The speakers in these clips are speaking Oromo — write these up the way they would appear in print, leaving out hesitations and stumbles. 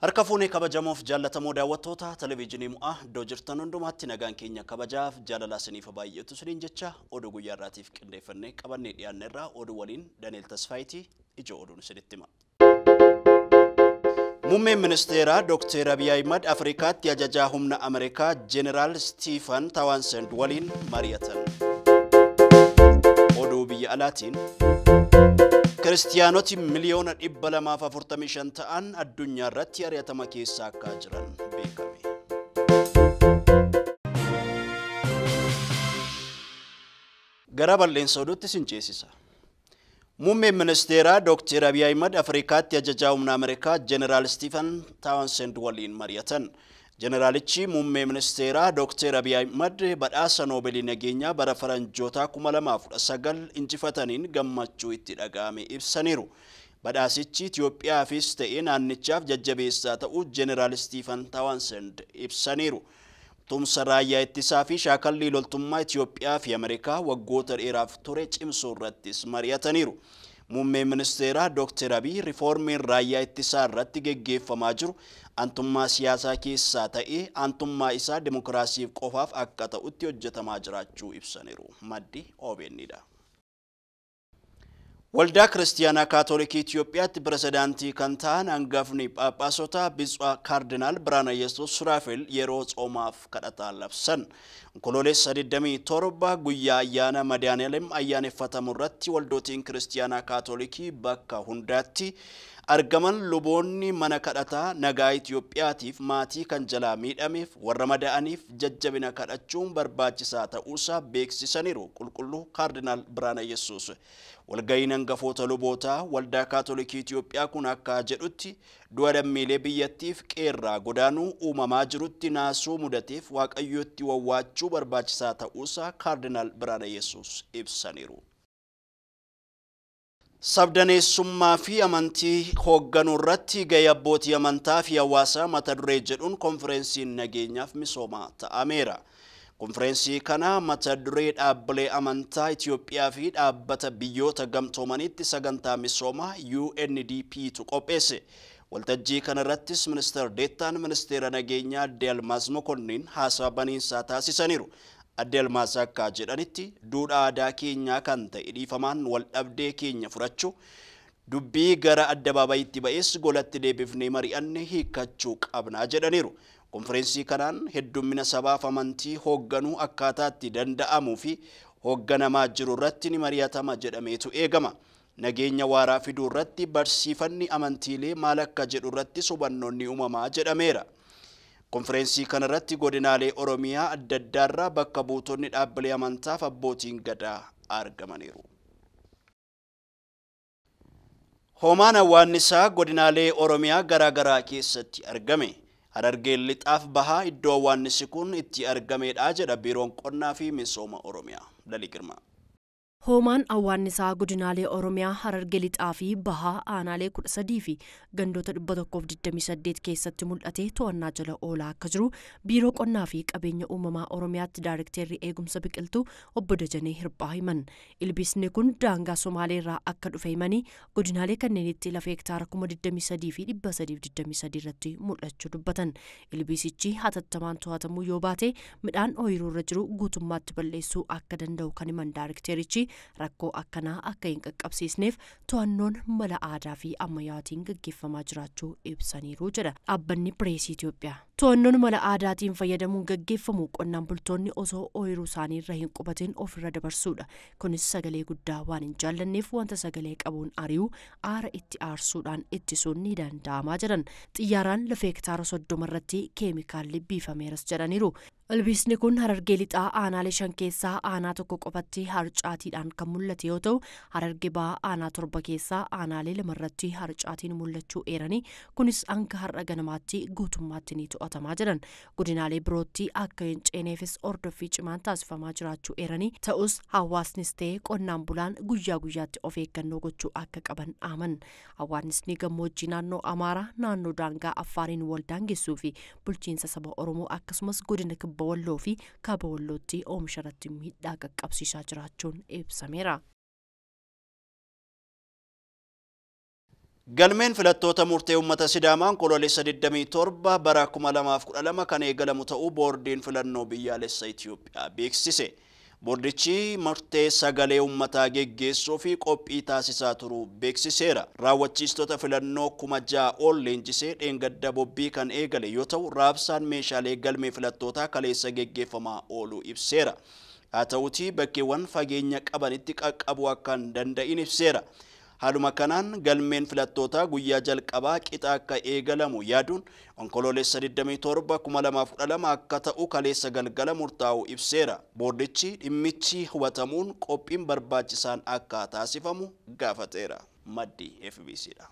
Harka fuunee kabajamoof jaallatamoo daawwattoota televezyiinii mu'aa iddoo jirtan hundumaatti nagaan keenya kabajaaf jaalalaa isiniif baay'eetu isiniin jecha oduu guyyaa irraatiif qindeeffannee qabannee dhiyaanne irraa oduu waliin Daniel Tasfaayitii ijoo oduun isinitti hima. Muummeen ministeeraa Dr. Abiy Ahmed Afrikaatti ajajaa humna Ameerikaa Jeneraal Stephen Townsend waliin mari'atan. Oduu biyya alaatiin Kiristiyaanoti miliyoona 245 ta'an addunyaa irratti ari'atama keessa akka jiran beekame. Gara bal'eensa oduutti isin ceesisa. Muummeen ministeeraa Dr. Abiy Ahmed Afrikaatti ajajaa humna Ameerikaa Jeneraal Stephen Townsend waliin mari'atan. Jeneraalichi muummee ministeeraa Dr. Abiy Ahmed badhaasa Noobeelii nageenyaa bara faranjoota 2019 injifataniin gammachuu itti dhaga'ame ibsaniiru. Badhaasichi Itoophiyaafis ta'ee naannichaaf jajjabeessaa ta'uu Jeneraal Stephen Townsend ibsaniiru. Tumsa raayyaa ittisaa fi shaakallii loltummaa Itoophiyaa fi Ameerikaa waggoota dheeraaf ture cimsuu irrattis mari'ataniiru. Muummeen ministeeraa Dr. Abiy riiformiin raayyaa ittisaa irratti geggeeffamaa jiru antummaa siyaasaa keessaa ta'ee antummaa isaa demokraasiif qofaaf akka ta'utti hojjetamaa jiraachuu ibsaniiru. Maddi OBN'dha. Waldaa Kiristiyaanaa Kaatoolikii Itoophiyaatti pirezidaantii kan ta'an hangafni Phaaphaasota Biጹዕ Kaardinaal Biraana Yesuus Suraafeel yeroo tsoomaaf kadhataa labsan. Onkololeessa 27 guyyaa ayyaana Madaani'elam ayyaaneffatamu irratti waldootiin Kiristiyaanaa Kaatoolikii bakka hundaatti argaman luboonni mana kadhataa nagaa Itoophiyaatiif maatii kan jalaa miidhameef warra madaa'aniif jajjabina kadhachuun barbaachisaa ta'uusaa beeksisaniiru. Qulqulluu Kaardinaal Biraana Yesuus walga'iin hangafoota lubootaa waldaa Kaatoolikii Itoophiyaa kun akka jedhutti du'a lammiilee biyyattiif qeerraa godaanuu uumamaa jirutti naasuu mudateef waaqayyootti wawwaachuu barbaachisaa ta'uusaa Kaardinaal Biraana Yesuus ibsaniiru. Sabdaneessummaa fi amantii hoogganuu irratti gahee abbootii amantaa fi hawaasaa mata duree jedhuun konferensiin nageenyaaf misoomaa ta'ameera. Konferensii kana mata duree dhaabbilee amantaa Itoophiyaa fi dhaabbata biyyoota gamtoomaniitti sagantaa misoomaa UNDP tu qopheesse. Waltajjii kana irrattis ministeer deettaan ministeera nageenyaa Adde Almaaz Mokonnin haasaa baniinsaa taasisaniiru. Adde Almaaz akka jedhanitti duudhaa aadaa keenyaa kan ta'e dhiifamaan wal dhabdee keenya furachuu dubbii gara addabaabayitti ba'ees golatti deebifnee mari'anne hiikkachuu qabnaa jedhaniiru. Konferensii kanaan heddummina sabaaf amantii hoogganuu akkaataatti danda'amuu fi hoogganamaa jiru irratti ni mari'atama jedhameetu eegama. Nageenya waaraa fiduu irratti barsiifanni amantiilee maal akka jedhu irratti hubannoonni uumamaa jedhameera. Konferensii kana irratti godinaalee Oromiyaa adda addaarraa bakka buutonni dhaabbilee amantaaf abbootiin gadaa argamaniiru. Hoomaan awwaannisaa godinaalee Oromiyaa garaagaraa keessatti argame. Harargeen lixaaf bahaa iddoo awwaannisi kun itti argamedha jedha Biiroon Qonnaa fi Misooma Oromiyaa. Dalii Girmaa. Hoomaan awwaannisaa godinaalee Oromiyaa Harargee lixaa fi bahaa aanaalee 13 fi gandoota 128 keessatti mul'ate to'annaa jala oolaa akka jiru Biiroo Qonnaa fi Qabeenya Uumamaa Oromiyaatti Daayirekteerri Eegumsa Biqiltuu Obbo Dajanee Hirbaa himan. Ilbiisni kun daangaa Somaalee irraa akka dhufe himanii godinaalee kanneenitti lafa hektaara 23 fi 323 irratti mul'achuu dubbatan. Ilbiisichi hatattamaan to'atamuu yoo baate midhaan ooyiruu irra jiru guutummaatti balleessuu akka danda'u kan himan Daayirekteerichi rakkoo akkanaa akka hin qaqqabsiisneef to'annoon mala aadaa fi ammayyaatiin gaggeeffamaa jiraachuu ibsaniiru jedha dhaabbanni Pireesii Itoophiyaa. To'annoon mala aadaatiin fayyadamuun gaggeeffamu qonnaan bultoonni osoo ooyiruu isaanii irra hin qubatin ofirra dabarsuudha. Kunis sagalee guddaa waan hin jaallanneef wanta sagalee qabuun ari'uu aara itti aarsuudhaan ittisuun ni danda'amaa jedhan. Xiyyaaraan lafa hektaara 30 irratti keemikaalli biifameeras jedhaniiru. Ilbiisni kun Harargee lixaa aanaalee 5 keessaa aanaa tokko qofatti harcaatiidhaan kan mul'ate yoo ta'u Harargee bahaa aanaa 7 keessaa aanaalee 2 irratti harcaatiin mul'achuu eeranii kunis hanga har'a ganamaatti guutummaatti ni to'atamaa jiran. Godinaalee birootti akka hin ceeneefis ordoffii cimaan taasifamaa jiraachuu eeranii ta'us hawaasnis ta'ee qonnaan bulaan guyyaa guyyaatti of eeggannoo gochuu akka qaban aaman. Hawaasni gammoojjii naannoo Amaaraa naannoo daangaa Affaariin wal daangessuu fi bulchiinsa saba Oromoo akkasumas godina Walloo fi Kaaba Wallootti oomisha irratti miidhaa qaqqabsiisaa jiraachuun ibsameera. Galmeen filattoota murtee uummata Sidaamaan kololeessa 27 bara 2012 kan eegalamu ta'uu boordiin filannoo biyyaalessa Itoophiyaa beeksise. Boordichi murtee sagalee uummataa geggeessuu fi qophii taasisaa turuu beeksiseera. Raawwachiistota filannoo 6,000 ol leenjisee dheengadda bobbii kan eegale yoo ta'u raabsaan meeshaalee galmee filattootaa kaleessa geggeeffamaa ooluu ibseera. Haa ta'uutii bakkeewwan fageenya qabanitti qaqqabuu akka hin danda'in ibseera. Haaluma kanaan galmeen filattootaa guyyaa jalqabaa qixa akka eegalamu yaaduun onkololeessa 27 2012 akka ta'u kaleessa galgala murtaa'u ibseera. Boordichi dhimmichi hubatamuun qophiin barbaachisaan akka taasifamu gaafateera. Maddi FBCdha.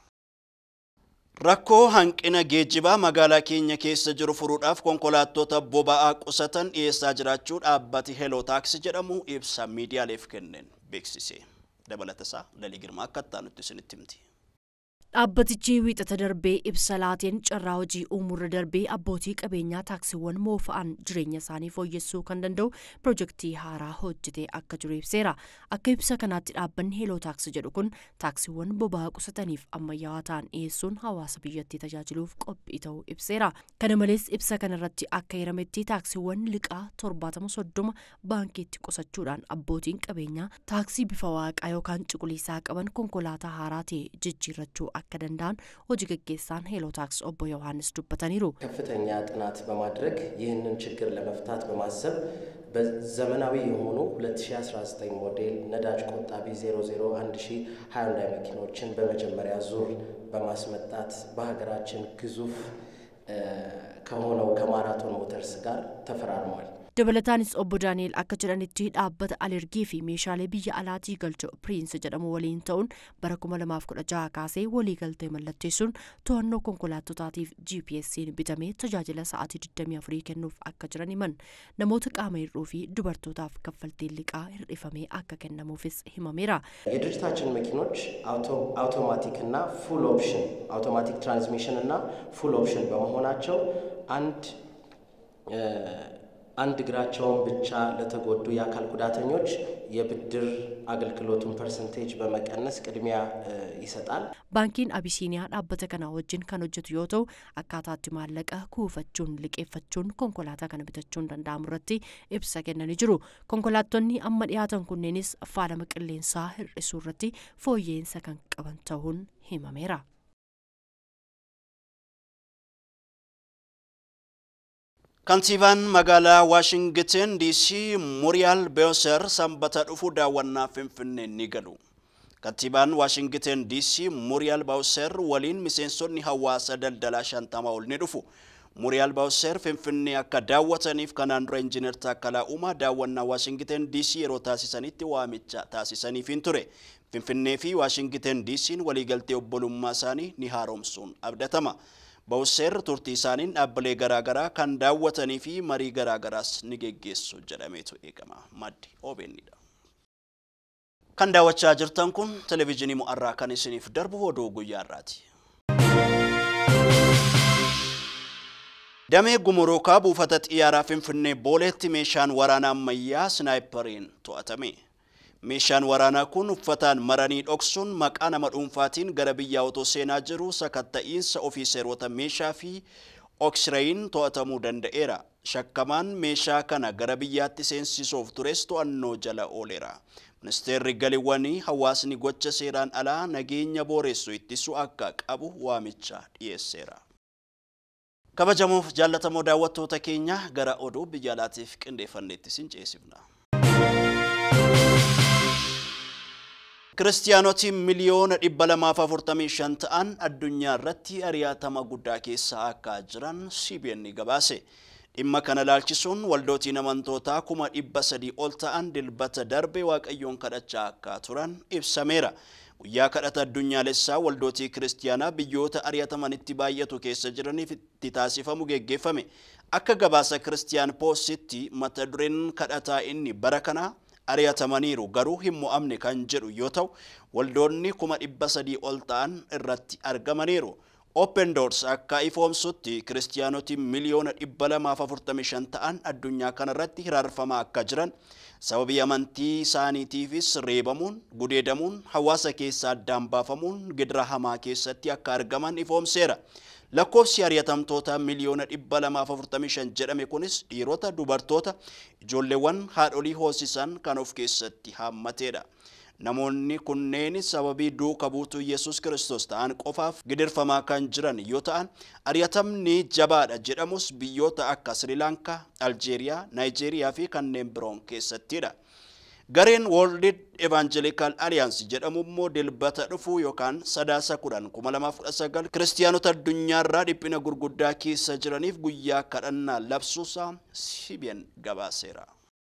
Rakkoo hanqina geejjibaa magaalaa keenya keessa jiru furuudhaaf konkolaattota boba'aa qusatan dhiyeessaa jiraachuu dhaabbati Hello Taxi jedhamu ibsa miidiyaaleef kenneen beeksise. Dabalatasaa Lalii Girmaa akka ta'anutti isinitti himti. Dhaabbatichi wiixata darbee ibsa laateen carraa hojii uumurra darbee abbootii qabeenyaa taaksiiwwan moofa'an jireenya isaanii fooyyessuu kan danda'u piroojeektii haaraa hojjetee akka jiru ibseera. Akka ibsa kanaatti dhaabbanni Hello Taxi jedhu kun taaksiiwwan boba'aa qusataniif ammayyaawaa ta'an dhiyeessuun hawaasa biyyattii tajaajiluuf qophii ta'uu ibseera. Kana malees ibsa kanarratti akka hirametti taaksiiwwan liqaa 70-30 baankiitti qusachuudhaan abbootiin qabeenyaa taaksii bifa waaqaa yookaan cuquliisaa qaban konkolaataa haaraa ta'e jijjiirrachuu akka danda'an hojii gaggeessaan Hello Taxi obbo Yohaannis dubbataniiru. ከፍተኛ ጥናት በማድረግ ይህንን ችግር ለመፍታት በማሰብ በዘመናዊ የሆኑ 2019 ሞዴል ነዳጅ ቆጣቢ 001021 መኪኖችን በመጀመሪያ ዙር በማስመጣት በሀገራችን ግዙፍ ከሆነው ከማራቶን ሞተርስ ጋር ተፈራርሟል። Dabalataanis obbo Daani'el akka jedhanitti dhaabbata alergii fi meeshaalee biyya alaatii galcha Piriins jedhamu waliin ta'uun bara 2016 kaasee walii galtee mallatteessuun to'annoo konkolaattotaatiif GPS'n bitamee tajaajila sa'aatii 24 kennuuf akka jiran himan. Namoota qaama hir'uu fi dubartootaaf kaffaltiin liqaa hir'ifamee akka kennamuufis himameera. የድርጅታችን መኪኖች አውቶማቲክ እና ፉል ኦፕሽን አውቶማቲክ ትራንስሚሽን እና ፉል ኦፕሽን በመሆናቸው አንድ እግራቸውን ብቻ ለተጎዱ የአካል ጉዳተኞች የብድር አገልግሎቱን ፐርሰንቴጅ በመቀነስ ቅድሚያ ይሰጣል። ባንኪን አቢሲኒያ dhaabbata kana wajjin kan hojjetu yoo ta'u akkaataatti maallaqa kuufachuun liqeeffachuun konkolaataa kana bitachuun danda'amu irratti ibsa kennanii jiru. Konkolaattonni amma dhiyaatan kunneenis faalama qilleensaa hir'isuu irratti fooyya'insa kan qaban ta'uun himameera. Kantiibaan magaalaa Washington DC Muriel Bowser sanbata dhufu daawwannaa Finfinnee ni galu. Kantiibaan Washington DC Muriel Bowser waliin miseensonni hawaasa daldalaa 50 ol ni dhufu. Muriel Bowser Finfinnee akka daawwataniif kanaan dura injiinar Taakkalaa Uumaa daawwannaa Washington DC yeroo taasisanitti waamicha taasisaniif ture. Finfinnee fi Washington DC'n waliigaltee obbolummaa isaanii ni haaromsuun abdatama. Bowser turtii isaaniin dhaabbilee garaagaraa kan daawwatanii fi marii garaagaraas ni geggeessu jedhameetu eegama. Maddi OBN'dha. Kan daawwachaa jirtan kun televezyiinii Mo'arraa kan isiniif darbu oduu guyyaa irraati. Damee Gumuruukaa buufata xiyyaaraa Finfinnee Booleetti meeshaan waraanaa ammayyaa snaayiperiin to'atame. Meeshaan waraanaa kun uffataan maranii dhoksuun maqaa nama dhuunfaatiin gara biyyaa otoo seenaa jiru sakatta'iinsa ofiiseerota meeshaa fi oksirayin to'atamuu danda'eera. Shakkamaan meeshaa kana gara biyyaatti seensisuuf tures to'annoo jala ooleera. Ministeerri galiiwwanii hawaasni gocha seeraan alaa nageenya booressu ittisuu akka qabu waamicha dhiyeesseera. Kabajamuuf jaallatamoo daawwattoota keenya gara oduu biyya alaatiif qindeeffanneetti sin ceesifna. Kiristiyaanoti miliyoona 245 ta'an addunyaa irratti ari'atama guddaa keessa akka jiran CBN gabaase. Dhimma kana ilaalchisuun waldootiin amantootaa 300,000 ol ta'an dilbata darbe waaqayyoon kadhachaa akka turan ibsameera. Guyyaa kadhata addunyaalessaa waldootii kiristiyaanaa biyyoota ari'atamanitti baay'atu keessa jiraniif itti taasifamu geggeeffame. Akka gabaasa Kiristiyaan Poositti mata dureen kadhataa inni bara kanaa ari'atamaniiru garuu hin mo'amne kan jedhu yoo ta'u waldoonni 300,000 ol ta'an irratti argamaniiru. Open Doors akka ifoomsutti kiristiyaanoti miliyoona 245 ta'an addunyaa kanarratti hiraarfamaa akka jiran sababii amantii isaaniitiifis reebamuun, gudeedamuun, hawaasa keessaa addaan baafamuun gidira hamaa keessatti akka argaman ifoomseera. Lakkoofsi ari'atamtoota miliyoona 245 jedhame kunis dhiirota, dubartoota, ijoolleewwan haadholii hoosisan kan of keessatti haammateedha. Namoonni kunneen sababii duuka buutuu Yesuus Kiristoos ta'an qofaaf gidirfamaa kan jiran yoo ta'an, ari'atamni jabaadha jedhamus biyyoota akka Sri Lanka, Algeeriyaa, Naayijeeriyaa fi kanneen biroon keessattidha. Gareen World Evangelical Alliance jedhamu immoo dilbata dhufuu yookaan sadaasa 10/2019 kiristiyaanota addunyaarraa dhiphina gurguddaa keessa jiraniif guyyaa kadhannaa labsuusaa CBN gabaaseera.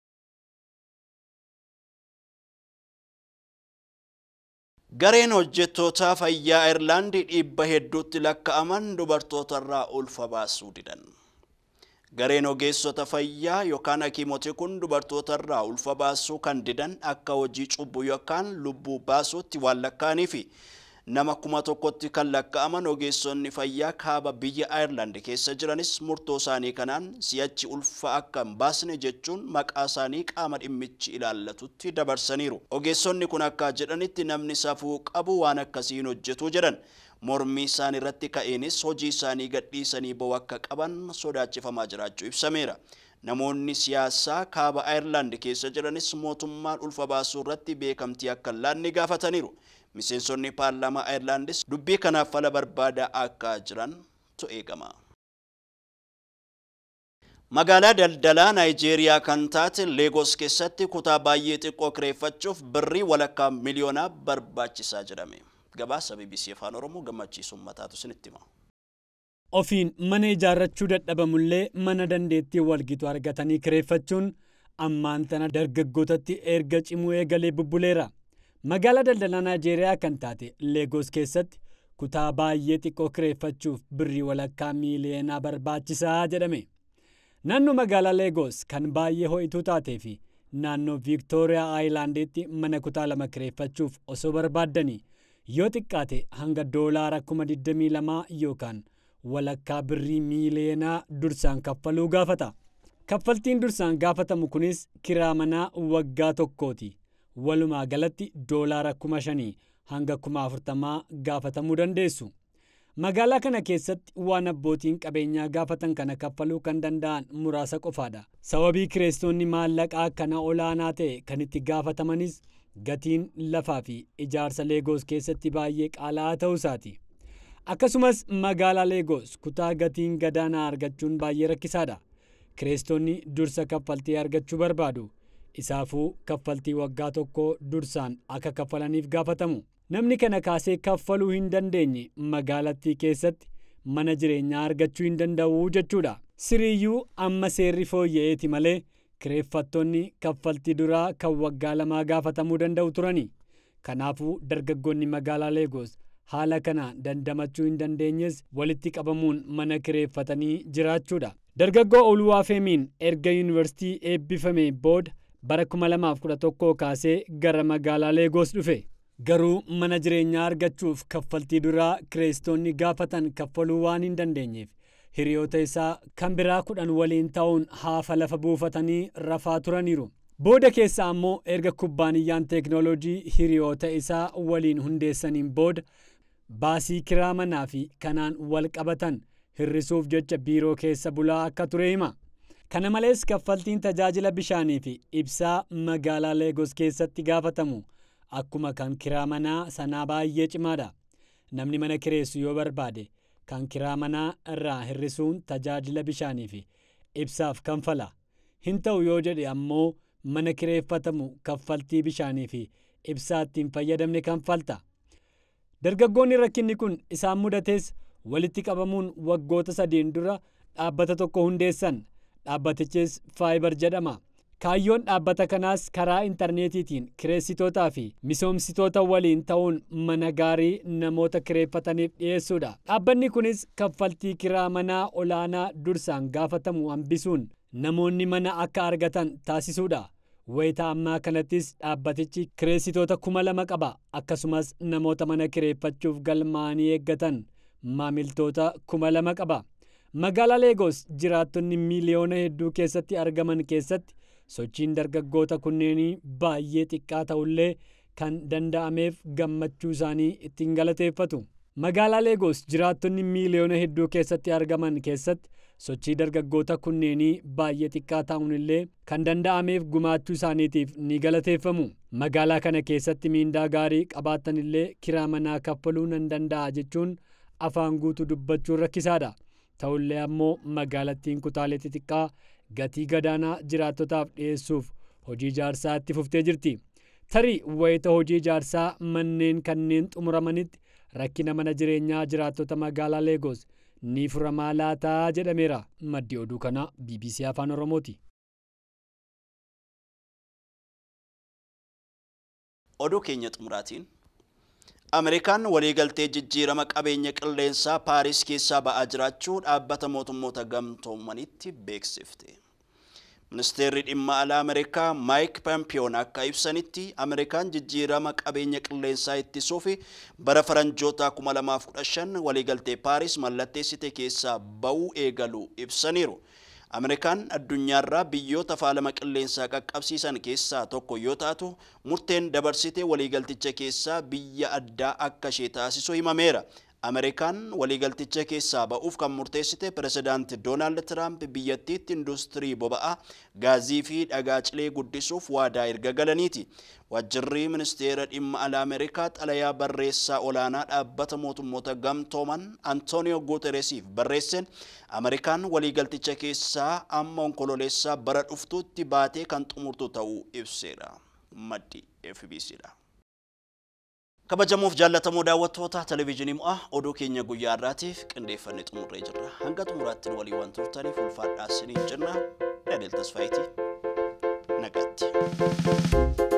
Gareen hojjettoota fayyaa Ayirlaand dhibba hedduutti lakkaa'aman dubartootarraa ulfa baasuu didan. Gareen ogeessota fayyaa yookaan hakiimoti kun dubartootarraa ulfa baasuu kan didan akka hojii cubbuu yookaan lubbuu baasuutti waan lakkaa'anii fi nama 1,000tti kan lakkaa'aman ogeessonni fayyaa kaaba biyya Ayirlaand keessa jiranis murtoo isaanii kanaan si'achi ulfa akka hin baasne jechuun maqaa isaanii qaama dhimmichi ilaallatutti dabarsaniiru. Ogeessonni kun akka jedhanitti namni safuu qabu waan akkasiin hojjetu jedhan. Mormii isaanii irratti ka'eenis hojii isaanii gadhiisanii ba'uu akka qaban sodaachifamaa jiraachuu ibsameera. Namoonni siyaasaa kaaba Ayirlaand keessa jiranis mootummaan ulfa baasuu irratti beekamtii akka hin laanne gaafataniiru. Miseensonni paarlaamaa Ayirlaandis dubbii kanaaf fala barbaadaa akka jirantu eegama. Magaalaa daldalaa Naayijeeriyaa kan taate Leegos keessatti kutaa baay'ee xiqqoo kireeffachuuf birrii walakkaa miliyoonaa barbaachisaa jedhame. Gabaasa BBC Afaan Oromoo gammachiisuun mataatu isinitti hima. Ofiin mana ijaarrachuu dadhabamullee mana dandeettii walgitu argatanii kireeffachuun ammaan tana dargaggootatti erga cimuu eegalee bubbuleera. Magaalaa daldalaa Naayijeeriyaa kan taate Leegos keessatti kutaa baay'ee xiqqoo kireeffachuuf birrii walakkaa miliyoonaa barbaachisaa jedhame. Naannoo magaalaa Leegos kan baay'ee ho'ituu taatee fi naannoo Viiktooriyaa Aayilaandiitti mana kutaa 2 kireeffachuuf osoo barbaaddanii yoo xiqqaate hanga doolaara 22,000 yookaan walakkaa birrii miliyoonaa dursaan kaffaluu gaafata. Kaffaltiin dursaan gaafatamu kunis kiraa manaa waggaa tokkooti. Walumaa galatti doolaara 5,000 hanga 40,000 gaafatamuu dandeessu. Magaalaa kana keessatti waan abbootiin qabeenyaa gaafatan kana kaffaluu kan danda'an muraasa qofaadha. Sababii kireessitoonni maallaqaa kana olaanaa ta'e kan itti gaafatamanis gatiin lafaa fi ijaarsa Leegos keessatti baay'ee qaala'aa ta'uu isaati. Akkasumas magaalaa Leegos kutaa gatiin gadaanaa argachuun baay'ee rakkisaadha. Kireessitoonni dursa kaffaltii argachuu barbaadu. Isaafuu kaffaltii waggaa tokko dursaan akka kaffalaniif gaafatamu. Namni kana kaasee kaffaluu hin dandeenye magaalattii keessatti mana jireenyaa argachuu hin danda'u jechuudha. Siriyyuu amma seerri fooyya'eeti malee kireeffattoonni kaffaltii duraa kan waggaa 2 gaafatamuu danda'u turani. Kanaafuu dargaggoonni magaalaa Leegos haala kana dandamachuu hin dandeenyes walitti qabamuun mana kireeffatanii jiraachuudha. Dargaggoo Oluwaafemiin erga yuunivarsiitii eebbifamee booda bara 2011 kaasee gara magaalaa Leegos dhufe. Garuu mana jireenyaa argachuuf kaffaltii duraa kireessitoonni gaafatan kaffaluu waan hin dandeenyeef hiriyoota isaa kan biraa 10 waliin ta'uun haafa lafa buufatanii rafaa turaniiru. Booda keessa ammoo erga kubbaaniyyaan teeknooloojii hiriyoota isaa waliin hundeessaniin booda baasii kiraa manaa fi kanaan wal qabatan hir'isuuf jecha biiroo keessa bulaa akka ture hima. Kana malees kaffaltiin tajaajila bishaanii fi ibsaa magaalaa Leegos keessatti gaafatamu akkuma kan kiraa manaa sanaa baay'ee cimaadha. Namni mana kireessu yoo barbaade kan kiraa manaa irraa hir'isuun tajaajila bishaanii fi ibsaaf kanfala. Hin ta'u yoo jedhe ammoo mana kireeffatamu kaffaltii bishaanii fi ibsaatti hin fayyadamne kanfalta. Dargaggoonni rakkinni kun isaan mudates walitti qabamuun waggoota 3 dura dhaabbata tokko hundeessan. Dhaabbatichis Fiber jedhama. Kaayyoon dhaabbata kanaas karaa intarneetiitiin kireessitootaa fi misoomsitoota waliin ta'uun mana gaarii namoota kireeffataniif dhiyeessuudha. Dhaabbanni kunis kaffaltii kiraa manaa olaanaa dursaan gaafatamu hambisuun namoonni mana akka argatan taasisuudha. Wayita ammaa kanattis dhaabbatichi kireessitoota 2,000 qaba. Akkasumas namoota mana kireeffachuuf galmaa'anii eeggatan maamiltoota 2,000 qaba. Magaalaa Leegos jiraattonni miiliyoona hedduu keessatti argaman keessatti sochiin dargaggoota kunneenii baay'ee xiqqaa ta'ullee kan danda'ameef gammachuu isaanii ittiin galateeffatu. Magaalaa Leegos jiraattonni miiliyoona hedduu keessatti argaman keessatti sochii dargaggoota kunneenii baay'ee xiqqaa ta'uunillee kan danda'ameef gumaachuu isaaniitiif ni galateeffamu. Magaalaa kana keessatti miindaa gaarii qabaatanillee kiraa manaa kaffaluu nan danda'a jechuun afaan guutuu dubbachuun rakkisaadha. Ta'ullee ammoo magaalattiin kutaalee xixiqqaa gatii gadaanaa jiraattotaaf dhiyeessuuf hojii ijaarsaa itti fuftee jirti. Tarii wayita hojii ijaarsaa manneen kanneen xumuramanitti rakkina mana jireenyaa jiraattota magaalaa Leegos ni furamaa laataa jedhameera. Maddi oduu kana BBC Afaan Oromooti. Oduu keenya xumuraatiin Ameerikaan waliigaltee jijjiirama qabeenya qilleensaa Paaris keessaa ba'aa jiraachuu dhaabbata mootummoota gamtoomanitti beeksifte. Ministeerri dhimma alaa Ameerikaa Maayik Pompeoon akka ibsanitti Ameerikaan jijjiirama qabeenya qilleensaa ittisuuf bara faranjoota 2015 waliigaltee Paaris mallatteessite keessaa ba'uu eegaluu ibsaniiru. Ameerikaan addunyaarraa biyyoota faalama qilleensaa qaqqabsiisan keessaa tokko yoo taatu murteen dabarsite waliigalticha keessaa biyya addaa akka ishee taasisu himameera. Ameerikaan waliigalticha keessaa ba'uuf kan murteessite pirezidaanti Doonaald Tiraamp biyyattiitti industirii boba'aa gaazii fi dhagaa cilee guddisuuf waadaa erga galaniiti. Waajjirri ministeera dhimma alaa Ameerikaa xalayaa barreessaa olaanaa dhaabbata mootummoota gamtooman Antonio Guterresiif barreesseen Ameerikaan waliigalticha keessaa amma onkololeessaa bara dhuftuutti baatee kan xumurtu ta'uu ibseera. Maddi FBCdha. Kabajamuuf jaallatamoo daawwattoota televiizyinii mo'aa oduu keenya guyyaa irraatiif qindeeffannee xumurree jirra. Hanga xumuraatti walii waan turtaniif ulfaadhaa isiniin jenna. Daniel Tasfaayitii nagatti.